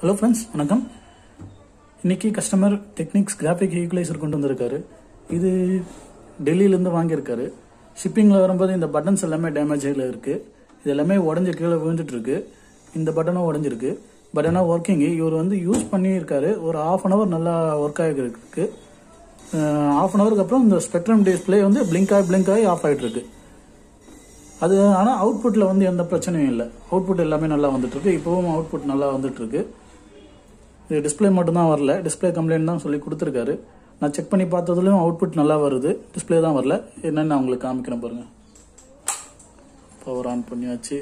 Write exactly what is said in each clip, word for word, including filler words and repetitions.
Hello friends, வணக்கம். இன்னைக்கு customer techniques graphic equaliser கொண்டு வந்திருக்காரு. இது டெல்லியில இருந்து வாங்கி இருக்காரு. ஷிப்பிங்ல வரும்போது இந்த பட்டன்ஸ் எல்லாமே டேமேஜ் ஆயில இருக்கு. இது எல்லாமே உடைஞ்சு கீழே விழுந்துட்டு இருக்கு. இந்த பட்டனும் உடைஞ்சிருக்கு. பட் ஆனா வர்க்கிங். இவர் வந்து யூஸ் பண்ணி இருக்காரு. ஒரு half an hour நல்லா வர்க் ஆகி இருக்கு. half an hourக்கு அப்புறம் இந்த ஸ்பெக்ட்ரம் டிஸ்ப்ளே வந்து பிளிங்க் ஆகி பிளிங்க் ஆகி ஆஃப் ஆயிட்டு இருக்கு. அது ஆனா அவுட்புட்ல வந்து எந்த பிரச்சனையும் இல்லை. அவுட்புட் எல்லாமே நல்லா வந்துட்டு இருக்கு. இப்பவும் அவுட்புட் நல்லா வந்துட்டு இருக்கு. இது டிஸ்பிளே மட்டும் தான் வரல. டிஸ்பிளே கம்ப்ளைண்ட் தான் சொல்லி கொடுத்துருக்காரு. நான் செக் பண்ணி பார்த்ததுலயும் அவுட்புட் நல்லா வருது. டிஸ்பிளே தான் வரல. என்னன்னு நான் உங்களுக்கு காமிக்கிறேன் பாருங்க. பவர் ஆன் பண்ணியாச்சு.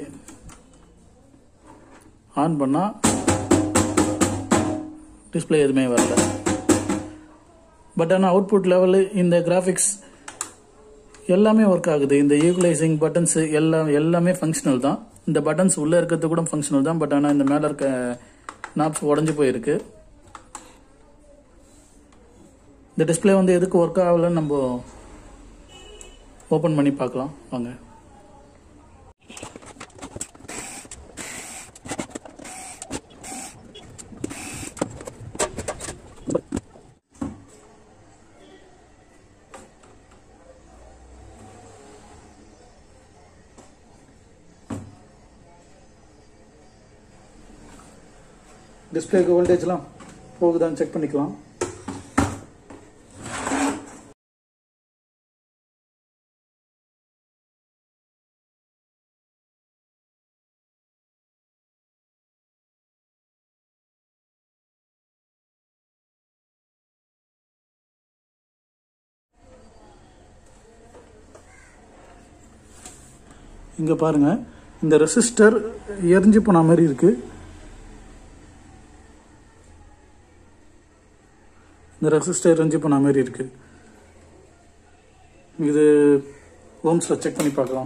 ஆன் பண்ணா டிஸ்பிளே எதுவுமே வரல. பட் ஆனால் அவுட்புட் லெவலு இந்த கிராஃபிக்ஸ் எல்லாமே ஒர்க் ஆகுது. இந்த ஈக்குவலைசிங் பட்டன்ஸ் எல்லாம் எல்லாமே ஃபங்க்ஷனல் தான். இந்த பட்டன்ஸ் உள்ள இருக்கிறது கூட ஃபங்க்ஷனல் தான். பட் ஆனால் இந்த மேல இருக்க நாப்ஸ் உடஞ்சு போயிருக்கு. இந்த டிஸ்பிளே வந்து எதுக்கு ஒர்க் ஆகலன்னு நம்ம ஓபன் பண்ணி பார்க்கலாம் வாங்க. டிஸ்பிளேக்கு வோல்டேஜ்லாம் போகுதான்னு செக் பண்ணிக்கலாம். இங்க பாருங்க, இந்த ரெசிஸ்டர் எரிஞ்சு போன மாதிரி இருக்கு. இந்த ரெசிஸ்டர் எரிஞ்சு போன மாதிரி இருக்கு. இது ஓம்ஸ்ல செக் பண்ணி பார்க்கலாம்.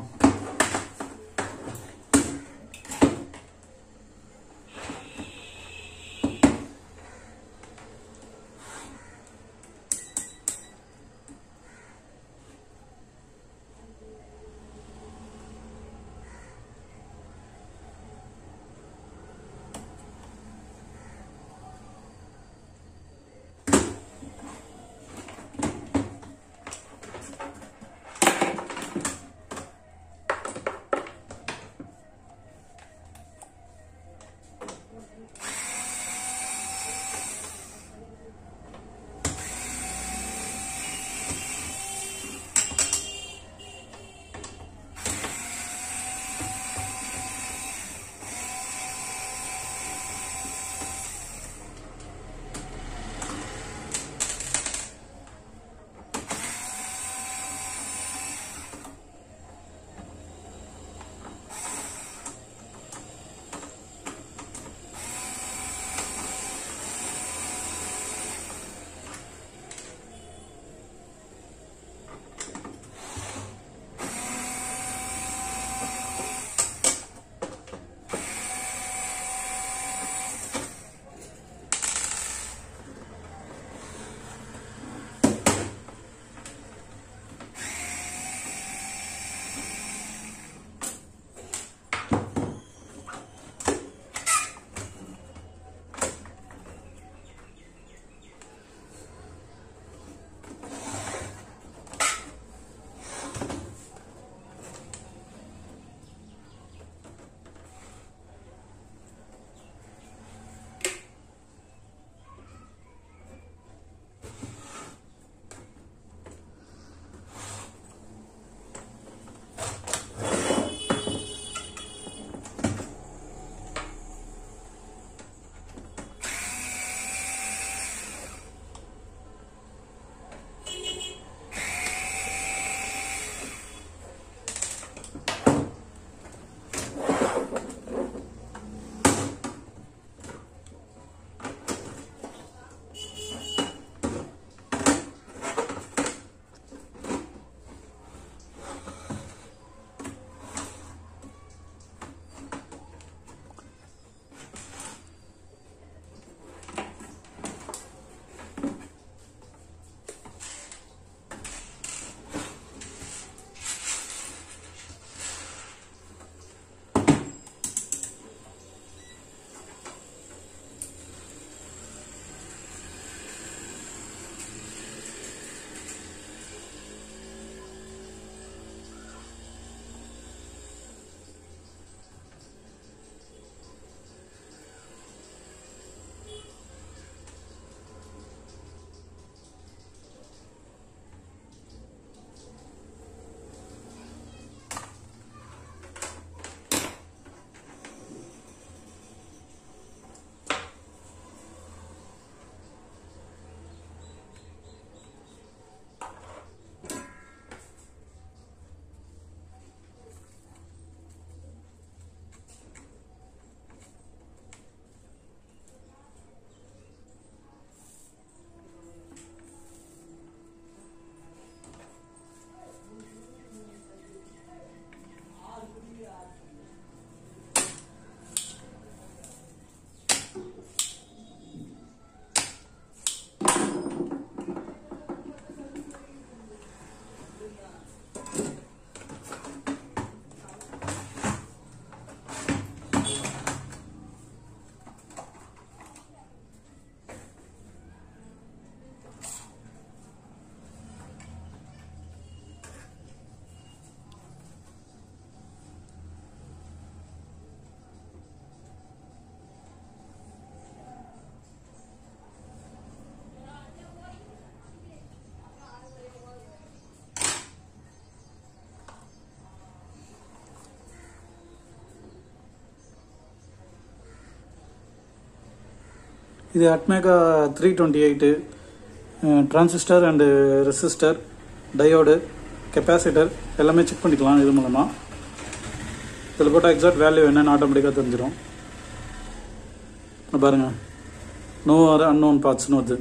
இது ATmega three twenty eight transistor and resistor diode capacitor எல்லாமே செக் பண்ணிக்கலாம் இது மூலமாக. இதில் போட்டால் எக்ஸாக்ட் வேல்யூ என்னன்னு ஆட்டோமேட்டிக்காக தெரிஞ்சிடும். பாருங்கள், நோ ஆர் அன்னோன் பார்ட்ஸ்னு வருது.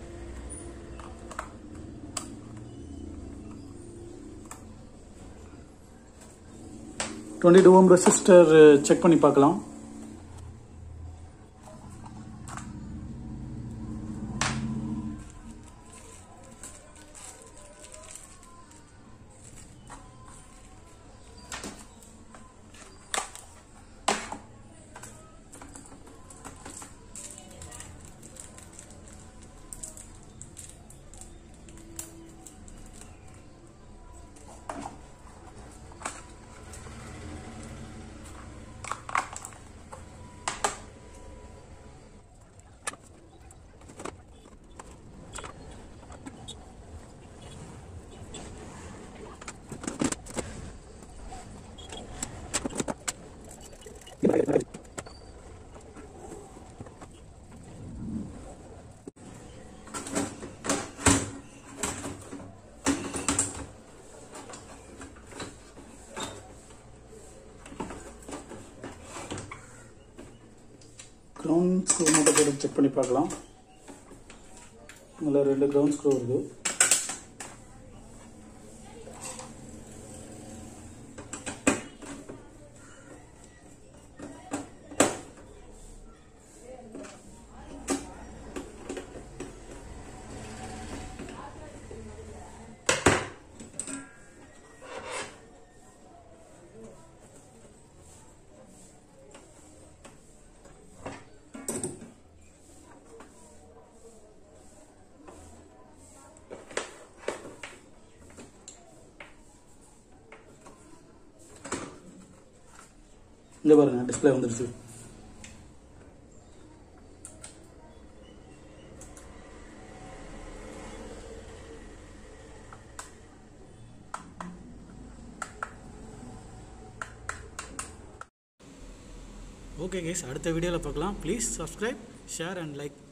Twenty two ohm resistor check பண்ணி பார்க்கலாம். கிரவுண்ட் ஸ்க்ரூ மட்டும் போட்டு செக் பண்ணி பார்க்கலாம். இதில் ரெண்டு கிரவுண்ட் ஸ்க்ரூ இருக்குது. இங்கே பாருங்க, டிஸ்பிளே வந்துருச்சு. ஓகே கைஸ், அடுத்த வீடியோவில் பார்க்கலாம். Please subscribe, share and like.